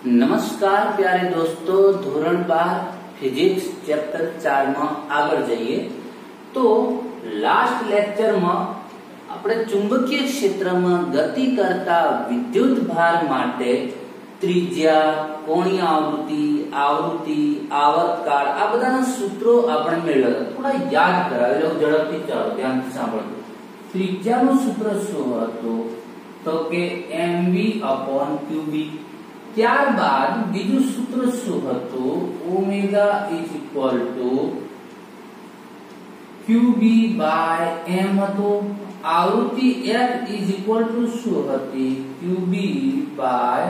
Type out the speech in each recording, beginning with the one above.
नमस्कार प्यारे दोस्तों, धोरण 12 फिजिक्स चैप्टर 4 में आगे जाइए। तो लास्ट लेक्चर में આપણે ચુંબકીય ક્ષેત્રમાં ગતિ કરતા વિદ્યુત ભાર માટે ત્રિજ્યા, કોણીય આવૃત્તિ, આવર્તકાળ આ બધાના સૂત્રો આપણે મેળવ્યા હતા। થોડા યાદ કરાવી લો ઝડપથી, ચાલો ધ્યાનથી સાંભળજો। ત્રિજ્યાનું સૂત્ર શું હતું? તો કે mv/qb। ત્યારબાદ બીજું સૂત્ર શું હતું? ઓમેગા qb/m હતો। आवृत्ति f इज इक्वल टू शू हती qb बाय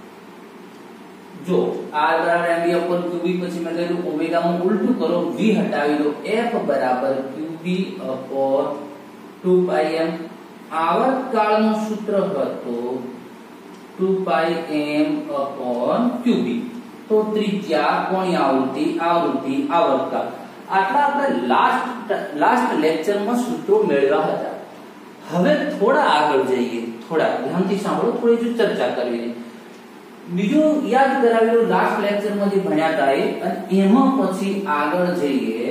जो r बराबर mv अपॉन qb પછી મેં કહ્યું ઓમેગા માં ઉલટું કરો, v હટાવી દો, f બરાબર qb अपॉन 2πm। આવર્તકાળનું સૂત્ર હતું 2πm अपॉन qb। તો ત્રિજ્યા, કોણીય આવૃત્તિ, આવર્તકાળ આટલા આપણે લાસ્ટ લેક્ચરમાં સૂત્રો મેળવ્યા હતા। હવે થોડા આગળ જઈએ, થોડા ધ્યાનથી સાંભળો, થોડી જો ચર્ચા કરવી। બીજું યાદ કરાવી લો લાસ્ટ લેક્ચરમાં જે ભણ્યા હતા એ, અને એમાં પછી આગળ જઈએ।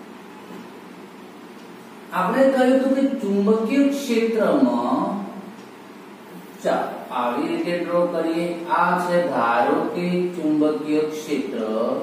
આપણે કહ્યું હતું કે ચુંબકીય ક્ષેત્રમાં ચાલો આવી રીતે ડ્રો કરીએ। આ છે ધારો કે ચુંબકીય ક્ષેત્ર।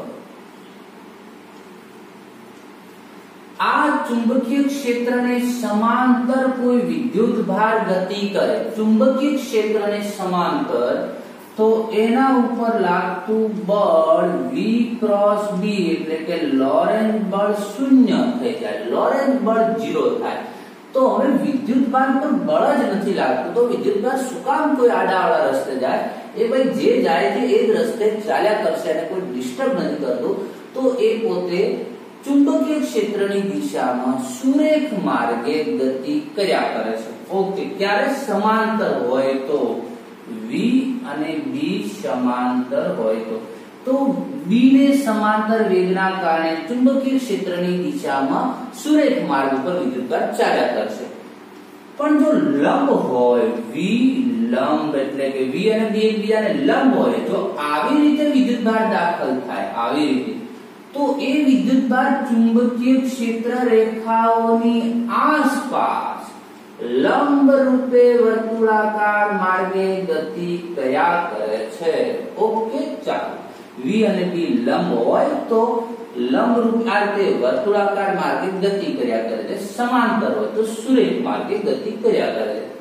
आ चुंबकीय क्षेत्र ने समांतर कोई विद्युत भार गति करे, चुंबकीय क्षेत्र ने समांतर, तो एना ऊपर लागतु बळ v क्रॉस b એટલે કે લોરેન્જ બળ શૂન્ય થઈ જાય, લોરેન્જ બળ 0 થાય। તો હવે વિદ્યુત ભાર પર બળ જ નથી લાગતું, તો વિદ્યુત ભાર શું કામ કોઈ આડાવાળા રસ્તે જાય? એ ભાઈ જે જાય છે એ જ રસ્તે ચાલ્યા કરશે અને કોઈ ડિસ્ટર્બ નથી કરતું, તો એ પોતે चुंबकीय क्षेत्रनी दिशाમાં સુરેખ માર્ગે ગતિ કર્યા કરે છે। ઓકે, ક્યારે સમાંતર હોય તો v અને b સમાંતર હોય તો b ને સમાંતર વેગના કારણે ચુંબકીય ક્ષેત્રની દિશામાં સુરેખ માર્ગ પર વિદ્યુતભાર ચાલ્યા કરશે। પણ જો લંબ હોય, v લંબ એટલે કે v અને b એકબીજાને લંબ હોય, જો આવી રીતે વિદ્યુતભાર દાખલ થાય, આવી રીતે, तो ए विद्युत भार चुंबकीय क्षेत्र रेखाओनी आसपास लंब रूपे वर्तुळाकार मार्गे गति कया करे छे। ओके, चालो v અને b लंब होय तो लंब रूप आ રીતે वर्तुळाकार मार्गे गति કર્યા કરે છે, समांतर હોય તો સુરેખ मार्गे गति કર્યા કરે છે।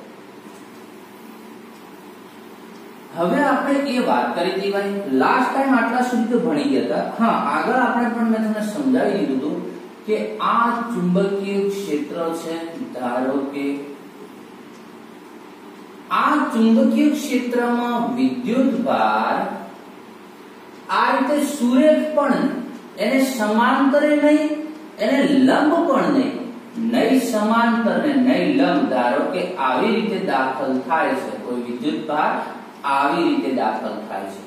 હવે આપણે એ વાત કરી હતી ભાઈ, લાસ્ટ ટાઈમ આટલા સુધી તો ભણી ગયા હતા। હા, આગળ આપણે પણ મેં તમને સમજાવી દીધું હતું કે આ ચુંબકીય ક્ષેત્ર છે। ધારો કે આ ચુંબકીય ક્ષેત્રમાં વિદ્યુત ભાર આ રીતે સુરેખ પણ એને સમાંતરે નહીં, એને લંબ પણ નહીં, નહીં સમાંતર ને નહીં લંબ, ધારો કે આવી રીતે દાખલ થાય છે કોઈ વિદ્યુત ભાર, આવી રીતે દાખલ થાય છે,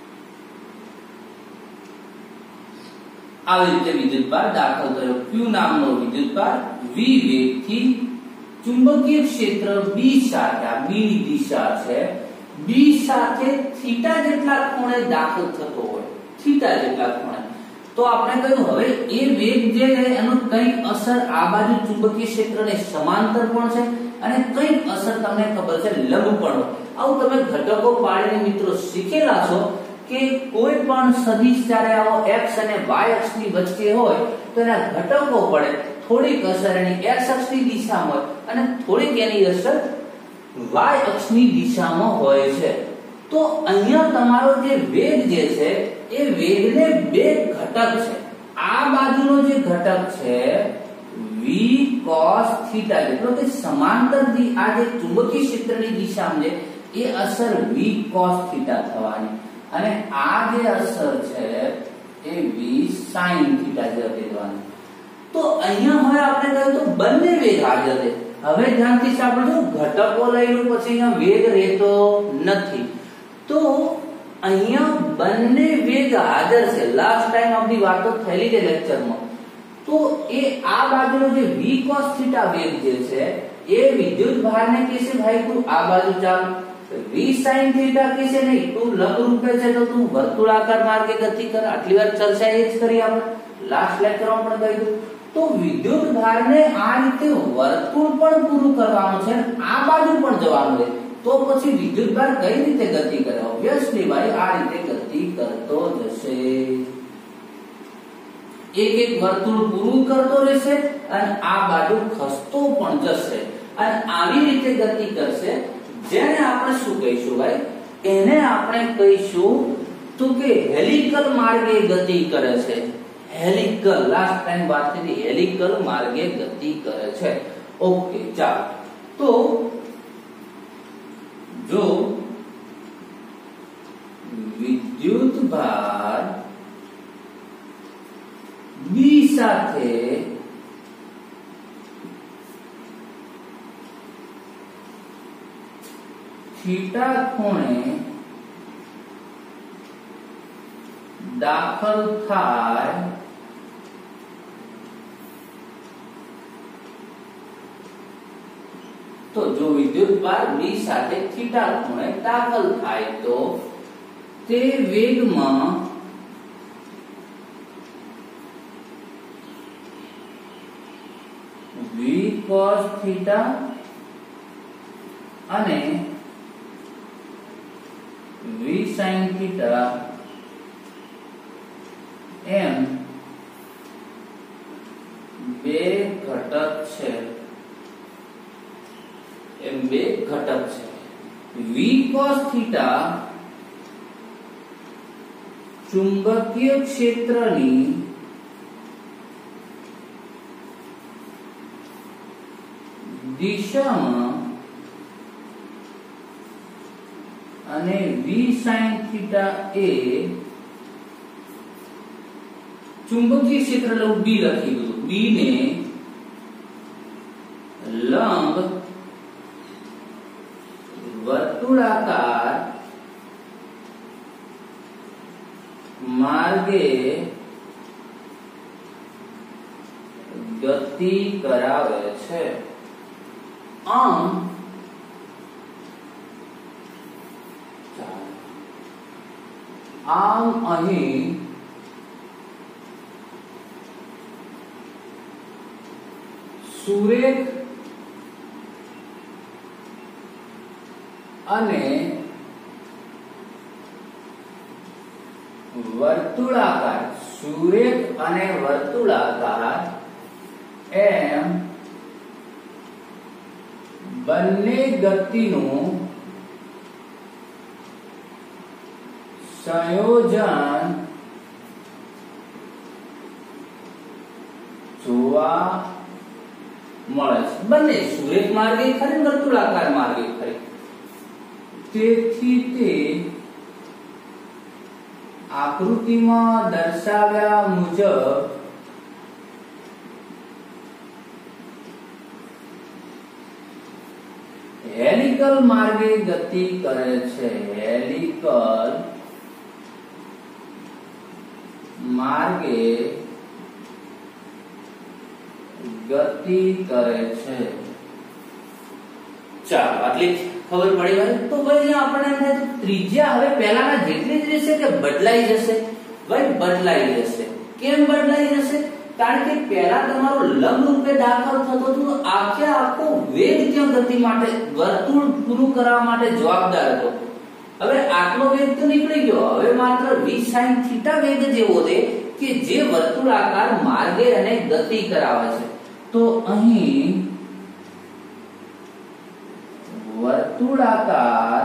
આવી રીતે વિદ્યુતભાર દાખલ કર્યો। q નામનો વિદ્યુતભાર v વેગથી ચુંબકીય ક્ષેત્ર b સાથે, આ b ની દિશા છે, b સાથે થીટા જેટલા ખૂણે દાખલ થતો હોય, થીટા જેટલા ખૂણે, તો આપણે કહ્યું હવે એ વેગ જે છે એનો કંઈક અસર આ બાજુ ચુંબકીય ક્ષેત્રને સમાંતર પણ છે અને કંઈક અસર તમને ખબર છે લંબ પણ હોય। આવું તમે ઘટકો પાડીને મિત્રો શીખેલા છો કે કોઈ પણ સદિશ જ્યારે આવો x અને y અક્ષની વચ્ચે હોય તો એના ઘટકો પડે, થોડીક અસર એની x અક્ષની દિશામાં હોય અને થોડીક એની અસર y અક્ષની દિશામાં હોય છે। તો અહીંયા તમારો જે વેગ જે છે એ વેગને બે ઘટક છે। આ બાજુનો જે ઘટક છે v cos θ જેટલો કે સમાંતર આ જે ચુંબકીય ક્ષેત્રની દિશામાં છે એ અસર v cos θ થવાની, અને આ જે અસર છે એ v sin θ જતી રહેવાની। તો અહીંયા હવે આપણે કહ્યું તો બંને વેગ હાજર છે। હવે ધ્યાનથી સાંભળજો, ઘટકો લઈ લો પછી અહીંયા વેગ રહેતો નથી, તો અહીંયા બંને વેગ હાજર છે। લાસ્ટ ટાઈમ આપણી વાતો થયેલી છે લેક્ચરમાં, તો એ આ બાજુનો જે v cos θ વેગ જે છે એ વિદ્યુત ભારને કહેશે ભાઈ તું આ બાજુ ચાલ, v sin थीटा किसे नहीं तू लंब रूपे છે તો તું વર્તુળાકાર માર્ગે ગતિ કર આટલી વાર ચર્ચા એ જ કરી આપણે લાસ્ટ લેક્ચરમાં પણ કહ્યું તો વિદ્યુત ભારને આ રીતે વર્તુળ પણ પૂરું કરવાનું છે આ બાજુ પણ જવાનું છે તો પછી વિદ્યુત ભાર કઈ રીતે ગતિ કરે ઓબ્વિયસલી ભાઈ આ રીતે ગતિ કરતો જશે એક એક વર્તુળ પૂરું કરતો રહેશે અને આ બાજુ ખસતો પણ જશે અને આવી રીતે ગતિ કરશે જેને આપણે શું કહીશું ભાઈ એને આપણે કહીશું તો કે હેલિકલ માર્ગે ગતિ કરે છે હેલિકલ લાસ્ટ ટાઈમ વાત કરી હેલિકલ માર્ગે ગતિ કરે છે ઓકે ચાલો તો જો વિદ્યુત ભાર B સાથે થીટા ખૂણે દાખલ થાય તો જો વિદ્યુત ભાર B સાથે થીટા ખૂણે દાખલ થાય તો તે વેગમાં v cos થીટા અને v sin થીટા એમ બે ઘટક છે v cos થીટા ચુંબકીય ક્ષેત્રની દિશામાં અને v sin થીટા એ ચુંબકીય ક્ષેત્ર લઉં b લખી દઉં b ને લંબ વર્તુળાકાર માર્ગે ગતિ કરાવે છે આમ અહીં સુરેખ અને વર્તુળાકાર એમ બંને ગતિનું સંયોજન જોવા મળે છે બંને સુરેખ માર્ગે ખરી વર્તુળાકાર માર્ગે ખરી તેથી તે આકૃતિમાં દર્શાવ્યા મુજબ હેલિકલ માર્ગે ગતિ કરે છે હેલિકલ માર્ગે ગતિ કરે છે ચાલો આટલી ખબર પડી ભાઈ તો ભાઈ આપણે એમ થાય ત્રિજ્યા હવે પહેલાના જેટલી જ રહેશે કે બદલાઈ જશે ભાઈ બદલાઈ જશે કેમ બદલાઈ જશે કારણ કે પહેલા તમારો લંબ રૂપે દાખલ થતો હતો આખે આખો વેગ ત્યાં ગતિ માટે વર્તુળ પૂરું કરવા માટે જવાબદાર હતો હવે આટલો વેગ તો નીકળી ગયો હવે માત્ર v sin થીટા વેગ જેવો છે કે જે વર્તુળાકાર માર્ગે અને ગતિ કરાવે છે તો અહીં વર્તુળાકાર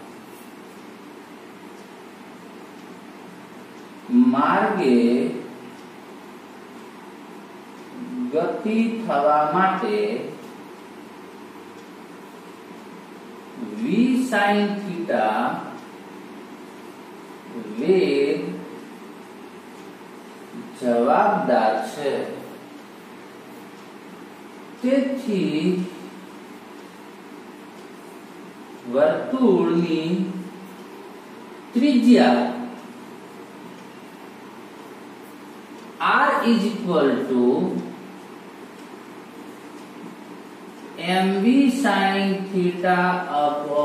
માર્ગે ગતિ થવા માટે v sin થીટા વેગ જવાબદાર છે તેથી વર્તુળની ત્રિજ્યા r is equal to mv sin theta upon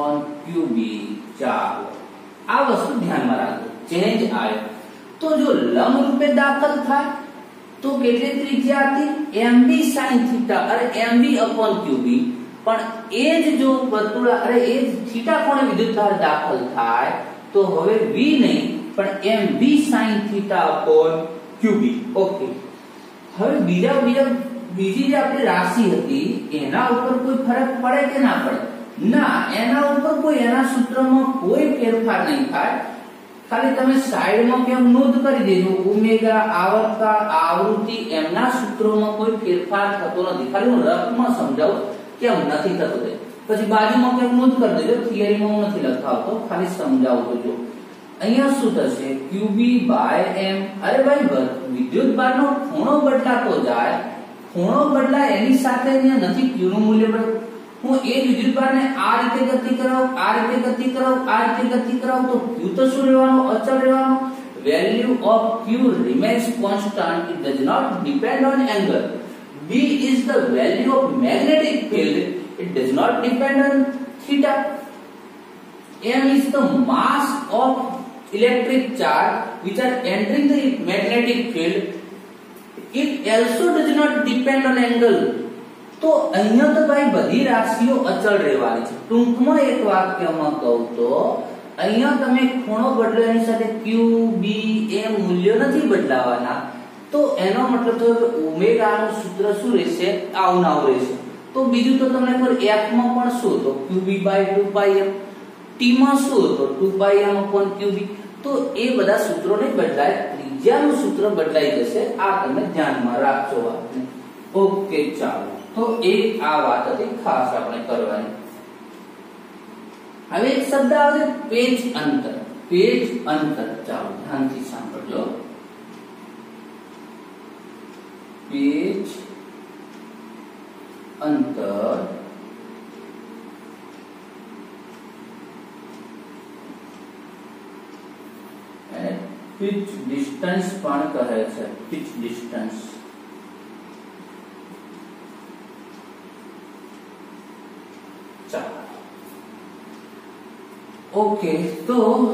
cubic. ચાલો આ વસ્તુ ધ્યાનમાં રાખજો, ચેન્જ આવ્યો તો જો લંબ રૂપે દાખલ થાય તો કેટલી ત્રિજ્યા હતી mb sin થીટા અરે mb upon ક્યુબિક, પણ એ જ જો વર્તુળ અરે એ જ થીટા કોણે વિદ્યુતભાર દાખલ થાય તો હવે v નહીં પણ mb sin theta upon cubic. Okay, હવે બીજી જે આપણી રાશિ હતી એના ઉપર કોઈ ફરક પડે કે ના પડે? ના, એના ઉપર કોઈ એના સૂત્રમાં કોઈ ફેરફાર નહીં થાય, ખાલી તમે સાઈડમાં કેમ નોંધ કરી દેજો ઓમેગા આવૃત્તિ એમના સૂત્રોમાં કોઈ ફેરફાર થતો નથી, ખાલી હું રફમાં સમજાવું કેમ નથી થતો તે, પછી બાજુમાં કેમ નોંધ કરી દેજો, થિયરીમાં હું નથી લખાવતો, ખાલી સમજાવું તો જો અહીંયા શું થશે qb બાય m। અરે ભાઈ વિદ્યુતભારનો ખૂણો બદલાતો જાય, ખૂણો બદલાય એની સાથે અહીંયા નથી q નું મૂલ્ય બદલાય, હું એ વિદ્યુતભારને આ રીતે ગતિ કરાવું, આ રીતે ગતિ કરાવું, આ રીતે ગતિ કરાવું તો q તો શું રહેવાનો અચળ રહેવાનો, value of q remains constant, it does not depend on angle, b is the value of magnetic field, it does not depend on theta, m is the mass of electric charge which are entering the magnetic field, it also does not depend on angle। તો અહીંયા તો ભાઈ બધી રાશિઓ અચળ રહેવાની છે। ટૂંકમાં એક વાક્યમાં કહું તો અહીંયા તમે ખૂણો બદલો એની સાથે q b એ મૂલ્ય નથી બદલાવાના, તો એનો મતલબ થયો કે ઓમેગા નું સૂત્ર શું રહેશે આવું રહેશે। તો બીજું તો તમને ખબર f માં પણ શું તો qb by 2πm, t માં શું તો 2πm upon qb, તો એ બધા સૂત્રો નહીં બદલાય, ત્રિજ્યાનું સૂત્ર બદલાઈ જશે, આ તમે ધ્યાનમાં રાખજો વાતને। ઓકે ચાલો, તો એક આ વાત હતી ખાસ આપણે કરવાની। હવે એક શબ્દ આવે પેજ અંતર, પેજ અંતર, ચાલો ધ્યાનથી સાંભળજો, પેજ અંતર પિચ ડિસ્ટન્સ પણ કહે છે, પિચ ડિસ્ટન્સ। ओके, तो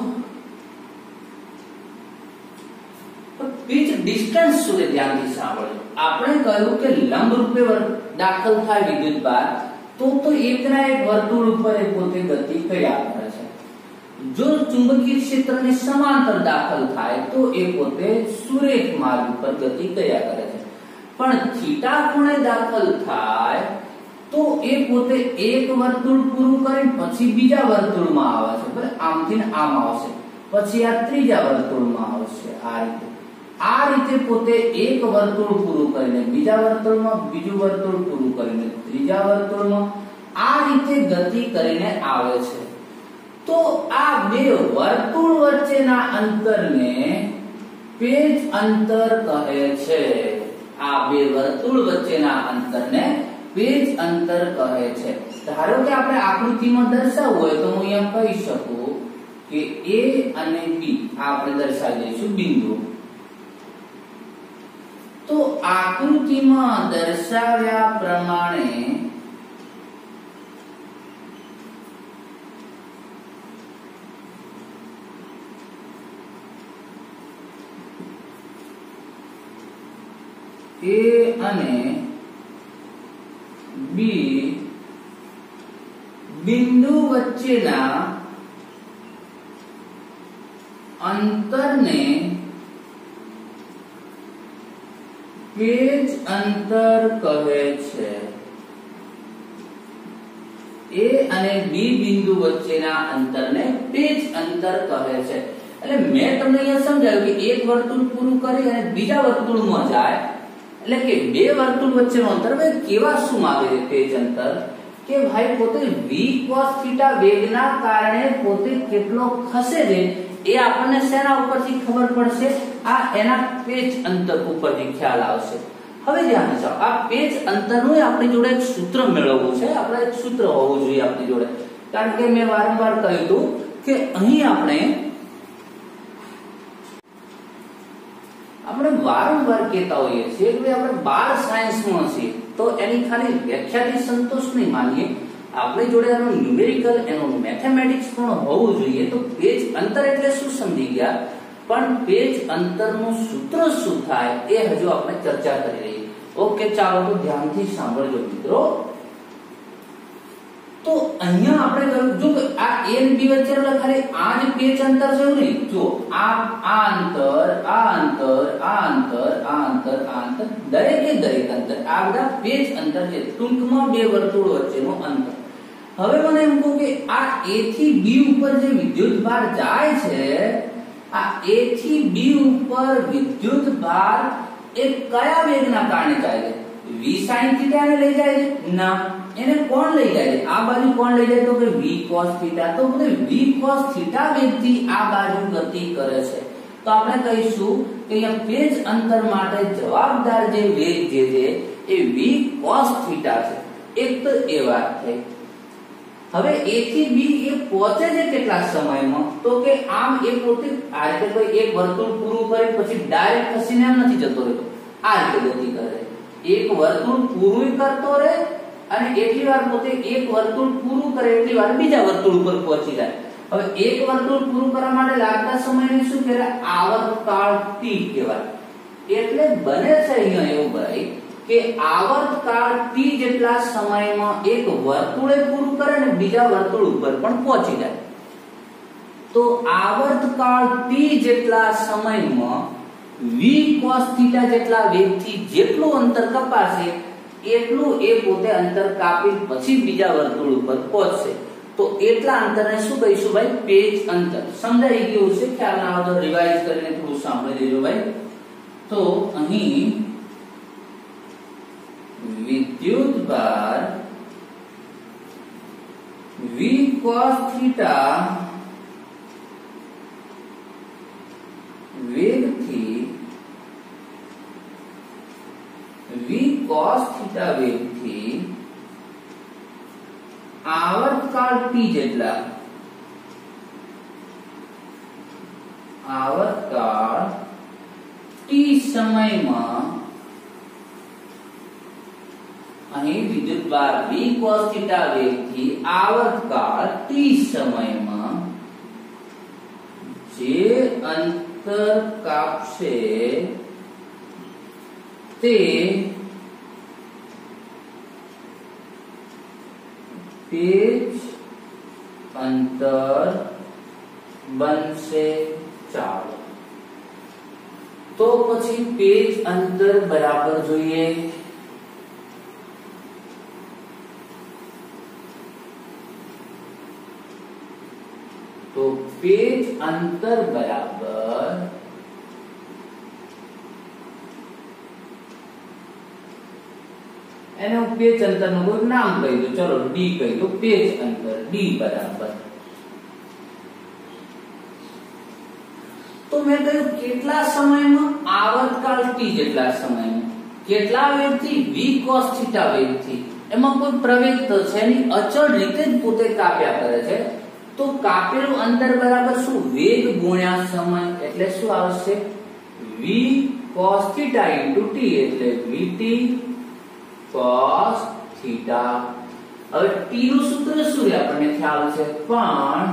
पिच डिस्टन्स सुधे ध्यानથી સાંભળો। આપણે કહ્યું કે લંબ રૂપે દાખલ થાય વિદ્યુતભાર તો એકના એક વર્તુળ ઉપર એ પોતે ગતિ કર્યા કરે છે। જો ચુંબકીય ક્ષેત્રને સમાંતર દાખલ થાય તો એ પોતે સુરેખ માર્ગ ઉપર ગતિ કર્યા કરે છે, પણ થીટા ખૂણે દાખલ થાય તો એ પોતે એક વર્તુળ પૂરું કરીને પછી બીજા વર્તુળમાં આવે છે, બરાબર, આમથી ને આમ આવશે, પછી આ ત્રીજા વર્તુળમાં આવશે, આ રીતે પોતે એક વર્તુળ પૂરું કરીને બીજા વર્તુળમાં, બીજું વર્તુળ પૂરું કરીને ત્રીજા વર્તુળમાં, આ રીતે ગતિ કરીને આવે છે। તો આ બે વર્તુળ વચ્ચેના અંતરને પેજ અંતર કહે છે। આ બે વર્તુળ વચ્ચેના અંતરને પેજ અંતર કહે છે। ધારો કે આપણે આકૃતિમાં દર્શાવવું હોય તો હું અહીંયા કહી શકું કે a અને b આપણે દર્શાવી દઈશું બિંદુ। તો આકૃતિમાં દર્શાવ્યા પ્રમાણે a અને b બિંદુ વચ્ચેના અંતરને પેજ અંતર કહે છે। a અને b બિંદુ વચ્ચેના અંતરને પેજ અંતર કહે છે। એટલે મેં તમને અહીંયા સમજાવ્યું કે એક વર્તુળ પૂરું કરી અને બીજા વર્તુળમાં જાય, એટલે કે બે વર્તુળ વચ્ચેનું અંતર કેવા શું માંગે છે પેજ અંતર કે ભાઈ પોતે v cos θ વેગના કારણે પોતે કેટલો ખસે છે એ આપણને શેના ઉપરથી ખબર પડશે, આ એના પેજ અંતર ઉપરથી ખ્યાલ આવશે। હવે ધ્યાન આપો, આ પેજ અંતરનું આપણી જોડે એક સૂત્ર મેળવવું છે, આપણે એક સૂત્ર હોવું જોઈએ આપણી જોડે, કારણ કે મેં વારંવાર કહ્યું હતું કે અહીં આપણે વારંવાર કહેતા હોઈએ છીએ કે આપણે બાર સાયન્સમાં છીએ તો એની ખાલી વ્યાખ્યાથી સંતોષ નહીં માનીએ, આપણી જોડે આનું ન્યુમેરિકલ એનું મેથેમેટિક્સ પણ હોવું જોઈએ. તો પેજ અંતર એટલે શું સમજી ગયા, પણ પેજ અંતરનું સૂત્ર શું થાય એ હજુ આપણે ચર્ચા કરી રહી. ઓકે, ચાલો તો ધ્યાનથી સાંભળજો મિત્રો. તો અહીંયા આપણે કહ્યું જો આ a અને b વચ્ચે ખાલી આ જ પેજ અંતર છે એવું નહીં. જો આ અંતર, આ અંતર, આ અંતર, આ અંતર, આ અંતર, દરેક અંતર આ બધા પેજ અંતર છે, ટૂંકમાં બે વર્તુળ વચ્ચેનું અંતર. હવે મને એમ કહું કે આ a થી b ઉપર જે વિદ્યુતભાર જાય છે, આ a થી b ઉપર વિદ્યુતભાર એ કયા વેગના કારણે જાય છે? v sin θ ને લઈ જાય છે? ના, એને કોણ લઈ જાય છે? આ બાજુ કોણ લઈ જાય? તો કે v cos θ. તો બોલે v cos θ વેગથી આ બાજુ ગતિ કરે છે. તો આપણે કહીશું કે અહીંયા પેજ અંતર માટે જવાબદાર જે વેગ જે છે એ v cos θ છે. એક તો એ વાત થઈ. હવે a થી b એ પહોંચે છે કેટલા સમયમાં? તો કે આમ એ પોતે આ રીતે કોઈ એક વર્તુળ પૂરું કરે પછી ડાયરેક્ટ ખસીને એમ નથી જતો રહેતો, આ રીતે ગતિ કરે. એક વર્તુળ પૂરું કરતો રહે અને એટલી વાર પોતે એક વર્તુળ પૂરું કરે એટલી વાર બીજા વર્તુળ ઉપર પહોંચી જાય. હવે એક વર્તુળ પૂરું કરવા માટે લાગતા સમયને શું કહેવાય? આવર્તકાળ t કહેવાય. એટલે બને છે અહીંયા એવું ભાઈ કે આવર્તકાળ t જેટલા સમયમાં એક વર્તુળે પૂરું કરે ને બીજા વર્તુળ ઉપર પણ પહોંચી જાય. તો આવર્તકાળ t જેટલા સમયમાં v cos θ જેટલા વેગથી જેટલું અંતર કપાશે એટલું એ પોતે અંતર કાપી પછી બીજા વર્તુળ ઉપર પહોંચશે. તો એટલા અંતરને શું કહીશું ભાઈ? પેજ અંતર. સમજાઈ ગયું છે? ખ્યાલ ના આવે તો રિવાઇઝ કરીને થોડું સાંભળી લેજો ભાઈ. તો અહીં વિદ્યુતભાર v cos θ વેગથી v cos θ વેગથી આવર્તકાળ t જેટલા સમયમાં અહીં વિદ્યુતભાર v cos θ વેગથી આવર્તકાળ t સમયમાં જે અંતર કાપશે તે પેજ અંતર બનશે. ચાલો તો પછી પેજ અંતર બરાબર જોઈએ. તો પેજ અંતર બરાબર એને હું પેજ અંતરનું કોઈ નામ કહી દઉં. ચલો d કહી દો. પેજ અંતર d બરાબર. તો મેં કહ્યું કેટલા સમયમાં? આવર્તકાળ t જેટલા સમયમાં. કેટલા વેગથી? v cos θ વેગથી. એમાં કોઈ પ્રવેગ તો છે નહીં, અચળ રીતે જ પોતે કાપ્યા કરે છે. તો કાપેલું અંતર બરાબર શું? વેગ ગુણ્યા સમય. એટલે શું આવશે? v cos θ into t એટલે vt cos θ. હવે t નું સૂત્ર શું છે આપણને ખ્યાલ છે, પણ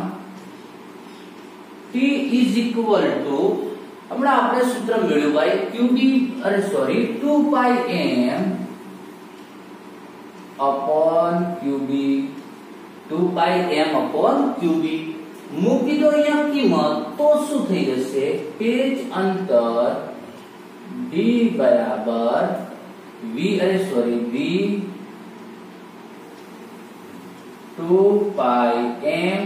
t is equal to હમણાં આપણે સૂત્ર મેળવ્યું ભાઈ qb 2 pi m upon qb. 2 pi m upon qb મૂકી દો અહીંયા કિંમત તો શું થઈ જશે? પેજ અંતર d બરાબર v 2 pi m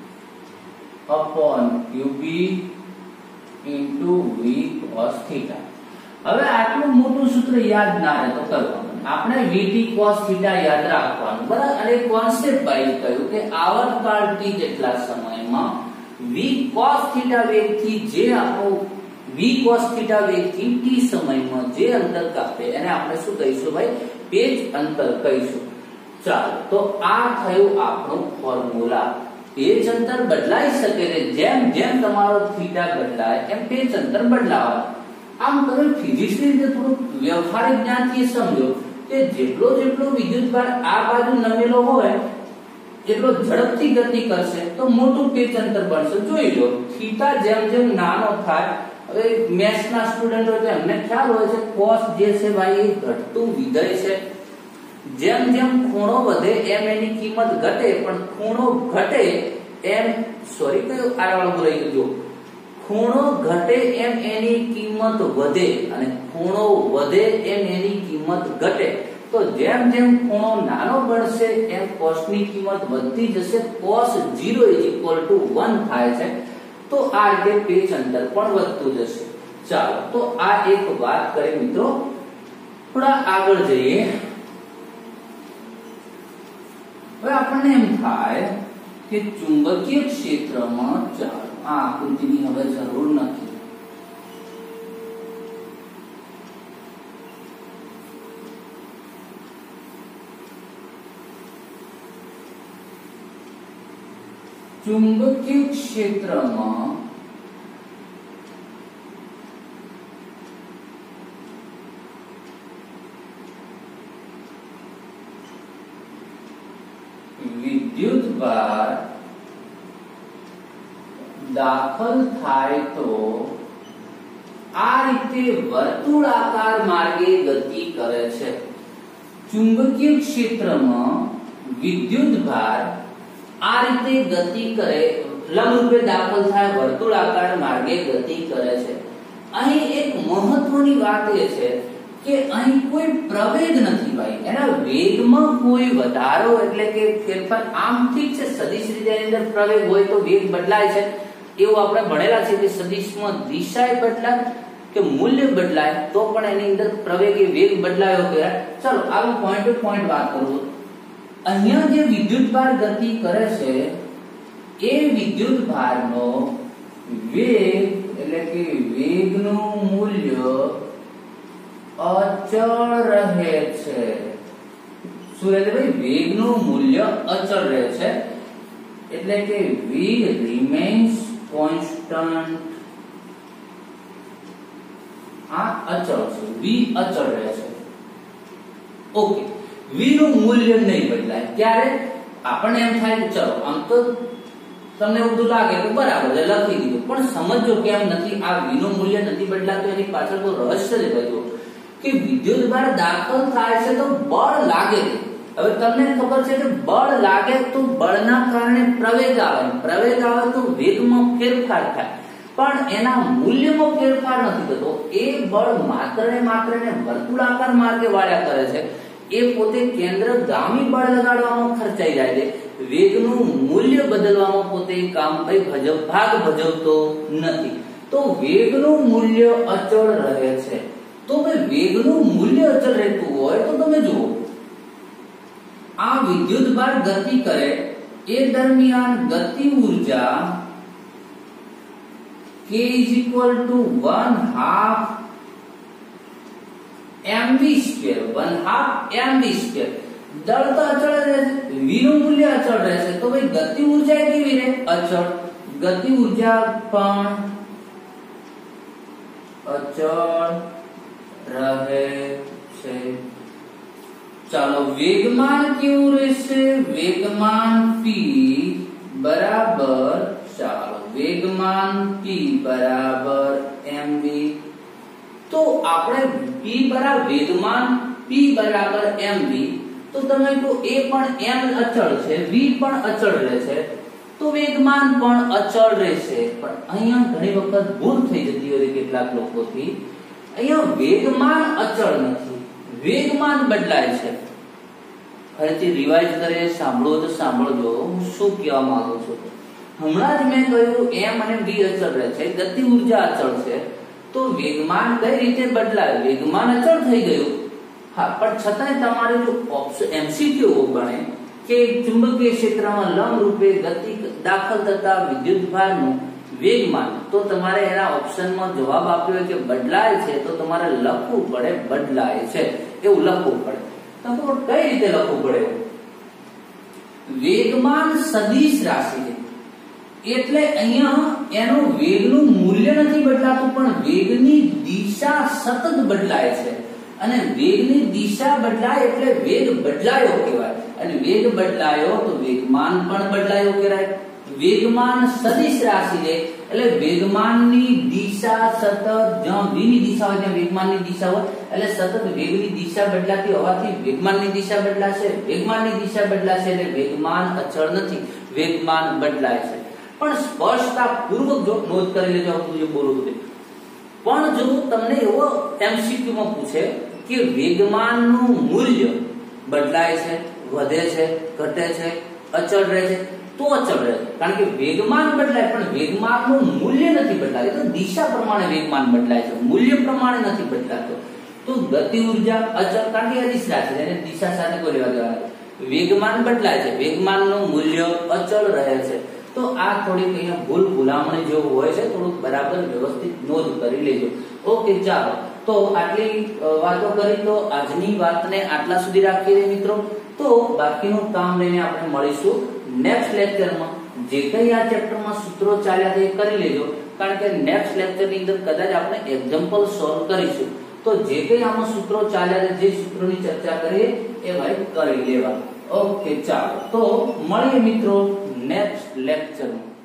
upon qb into v cos θ. હવે આટલું મોટું સૂત્ર યાદ ના રહે તો કરવાનું, આપણે vt cos θ યાદ રાખવાનું, બરાબર. અને કોન્સેપ્ટ ભાઈ કહ્યું કે આવર્તકાળ t જેટલા સમયમાં v cos θ વેગથી જે આપણો v cos θ વેગથી t સમયમાં જે અંતર કાપે એને આપણે શું કહીશું ભાઈ? પેજ અંતર કહીશું. ચાલો તો આ થયું આપણું ફોર્મ્યુલા. પેજ અંતર બદલાઈ શકે છે, જેમ જેમ તમારો થીટા બદલાય એમ પેજ અંતર બદલાવા. આમ તમે ફિઝિક્સ ની રીતે થોડું વ્યવહારિક જ્ઞાનથી સમજો કે જેટલો વિદ્યુતભાર આ બાજુ નમેલો હોય એટલો ઝડપથી ગતિ કરશે તો મોટું પેચ અંતર બનશે. જોઈ લો થીટા જેમ જેમ નાનો થાય, હવે મેથ્સના સ્ટુડન્ટ હોય તો એમને ખ્યાલ હોય છે cos જે છે ભાઈ એ ઘટતું વિધેય છે. જેમ જેમ ખૂણો વધે એમ એની કિંમત ઘટે, પણ ખૂણો ઘટે એમ ખૂણો ઘટે એમ એની કિંમત વધે અને ખૂણો વધે એમ એની કિંમત ઘટે. તો જેમ જેમ ખૂણો નાનો બનશે એમ cos ની કિંમત વધતી જશે. cos 0 = 1 થાય છે. તો આ રીતે પેચ અંતર પણ વધતું જશે. ચાલો તો આ એક વાત કરીએ મિત્રો. થોડા આગળ જઈએ. હવે આપણને એમ થાય કે ચુંબકીય ક્ષેત્રમાં, ચાલો આ આકૃતિની હવે જરૂર નથી. ચુંબકીય ક્ષેત્રમાં વિદ્યુતભાર દાખલ થાય તો આ રીતે વર્તુળાકાર માર્ગે ગતિ કરે છે. ચુંબકીય ક્ષેત્રમાં વિદ્યુતભાર આ રીતે ગતિ કરે, લંબરૂપે દાખલ થાય, વર્તુળાકાર માર્ગે ગતિ કરે છે. અહીં એક મહત્વની વાત એ છે કે અહીં કોઈ પ્રવેગ નથી ભાઈ. એના વેગમાં કોઈ વધારો એટલે કે ફેરફાર. આમ ઠીક છે સદિશ રીતેની અંદર પ્રવેગ હોય તો વેગ બદલાય છે, એવું આપણે ભણેલા છે કે સદિશમાં દિશા બદલાય કે મૂલ્ય બદલાય તો પણ એની અંદર પ્રવેગ એ વેગ બદલાયો કહેવાય. ચલો આગળ પોઈન્ટ ટુ પોઈન્ટ વાત કરું. અહીંયા જે વિદ્યુતભાર ગતિ કરે છે એ વિદ્યુતભારનો વેગ એટલે કે વેગનું મૂલ્ય અચળ રહે છે. શું રહે છે ભાઈ? વેગનું મૂલ્ય અચળ રહે છે. એટલે કે v remains constant. આ અચળ છે, v અચળ રહે છે. ઓકે, v નું મૂલ્ય નહીં બદલાય. ક્યારે? આપણને એમ થાય કે ચલો આમ તો તમને એવું લાગે કે બરાબર છે લખી દીધું, પણ સમજો કે એમ નથી. આ v નું મૂલ્ય નથી બદલાતું, એની પાછળ તો રહસ્ય છે બધું કે વિદ્યુતભાર દાખલ થાય છે તો બળ લાગે છે. હવે તમને ખબર છે કે બળ લાગે તો બળના કારણે પ્રવેગ આવે, પ્રવેગ આવે તો વેગમાં ફેરફાર થાય, પણ એના મૂલ્યમાં ફેરફાર નથી થતો. એ બળ માત્ર ને વર્તુળાકાર માર્ગે વાળ્યા કરે છે. એ પોતે કેન્દ્રગામી બળ લગાડવામાં ખર્ચાઈ જાય છે. વેગનું મૂલ્ય બદલવામાં પોતે કામ ભાગ ભજવતો નથી. તો વેગનું મૂલ્ય અચળ રહે છે. તો ભાઈ વેગનું મૂલ્ય અચળ રહેતું હોય તો તમે જુઓ આ વિદ્યુતભાર ગતિ કરે એ દરમિયાન ગતિ ઊર્જા k = 1/2 mv². 1/2 mv². દળ તો અચળ રહેશે, v નું મૂલ્ય અચળ રહેશે. તો ભાઈ ગતિ ઊર્જા કેવી રહે? અચળ. ગતિ ઊર્જા પણ અચળ રહે છે. ચાલો વેગમાન કેવું રહેશે? વેગમાન p બરાબર, ચાલો વેગમાન p બરાબર mv. તો આપણે p બરાબર વેગમાન p બરાબર mv. તો તમે કહો એ પણ m અચળ છે, v પણ અચળ રહેશે, તો વેગમાન પણ અચળ રહેશે. પણ અહીંયા ઘણી વખત ભૂલ થઈ જતી હોય કેટલાક લોકોથી. અહીંયા વેગમાન અચળ નથી, વેગમાન બદલાય છે. ફરીથી રિવાઇઝ કરીએ, સાંભળો તો સાંભળજો હું શું કહેવા માંગુ છું. હમણાં જ મેં કહ્યું m અને v અચળ રહે છે, ગતિ ઊર્જા અચળ છે, તો વેગમાન કઈ રીતે બદલાય? વેગમાન અચળ થઈ ગયું. હા, પણ છતાંય તમારે જો MCQ બને કે ચુંબકીય ક્ષેત્રમાં લંબ રૂપે ગતિ દાખલ થતા વિદ્યુતભારનું વેગમાન, તો તમારે એના ઓપ્શનમાં જવાબ આપ્યો કે બદલાય છે, તો તમારે લખવું પડે બદલાય છે એવું લખવું પડે. તો કઈ રીતે લખવું પડે? વેગમાન સદિશ રાશિ છે એટલે અહીંયા એનું વેગનું મૂલ્ય નથી બદલાતું, પણ વેગની દિશા સતત બદલાય છે. અને વેગની દિશા બદલાય એટલે વેગ બદલાયો કહેવાય, અને વેગ બદલાયો તો વેગમાન પણ બદલાયો કહેવાય. વેગમાન સદિશ રાશિ છે એટલે વેગમાનની દિશા સતત જ્યાં v ની દિશા હોય ત્યાં વેગમાનની દિશા હોય એટલે સતત વેગની દિશા બદલાતી હોવાથી વેગમાનની દિશા બદલાશે. વેગમાનની દિશા બદલાશે એટલે વેગમાન અચળ નથી, વેગમાન બદલાય છે. પણ સ્પષ્ટતાપૂર્વક જો નોંધ કરી લેજો હું જે બોલું છું. પણ જો તમને એવો એમસીક્યુ માં પૂછે કે વેગમાનનું મૂલ્ય બદલાય છે, વધે છે, ઘટે છે, અચળ રહે છે, તો અચળ રહે, કારણ કે વેગમાન બદલાય પણ વેગમાનનું મૂલ્ય નથી બદલાતું. તો દિશા પ્રમાણે વેગમાન બદલાય છે, મૂલ્ય પ્રમાણે નથી બદલાતો. તો ગતિ ઉર્જા અચળ, કારણ કે અદિશ રાશિ છે એને દિશા સાથે કોઈ લેવા દેવા નથી. વેગમાન બદલાય છે, વેગમાનનું મૂલ્ય અચળ રહે છે. તો આ થોડીક અહીંયા ભૂલામણી જેવું હોય છે, થોડુંક બરાબર વ્યવસ્થિત નોંધ કરી લેજો. ઓકે, ચાલો તો આટલી વાતો કરી તો આજની વાતને આટલા સુધી રાખીએ મિત્રો. તો બાકીનું કામ લઈને આપણે મળીશું નેક્સ્ટ લેક્ચરમાં. જે કઈ આ ચેપ્ટરમાં સૂત્રો ચાલ્યા છે એ કરી લેજો, કારણ કે નેક્સ્ટ લેક્ચરની અંદર કદાચ આપણે એક્ઝામ્પલ સોલ્વ કરીશું. તો જે કઈ આમાં સૂત્રો ચાલ્યા છે, જે સૂત્રોની ચર્ચા કરીએ એ ભાઈ કરી લેવા. ઓકે, ચાલો તો મળીએ મિત્રો નેક્સ્ટ લેક્ચરમાં.